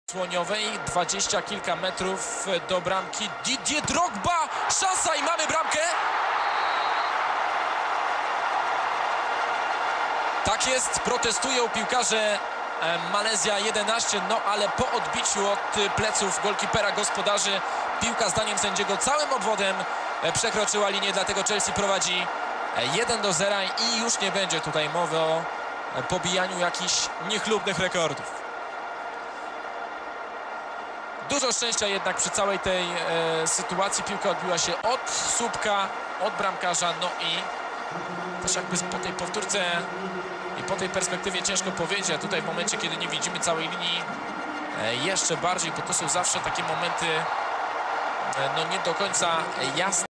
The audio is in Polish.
Słoniowej, 20 kilka metrów do bramki. Didier Drogba, szansa i mamy bramkę. Tak jest, protestują piłkarze Malezja 11, no ale po odbiciu od pleców golkipera gospodarzy piłka zdaniem sędziego całym obwodem przekroczyła linię, dlatego Chelsea prowadzi 1-0 i już nie będzie tutaj mowy o pobijaniu jakichś niechlubnych rekordów. Dużo szczęścia jednak przy całej tej sytuacji. Piłka odbiła się od słupka, od bramkarza, no i też jakby po tej powtórce i po tej perspektywie ciężko powiedzieć, a tutaj w momencie, kiedy nie widzimy całej linii, jeszcze bardziej, bo to są zawsze takie momenty no nie do końca jasne.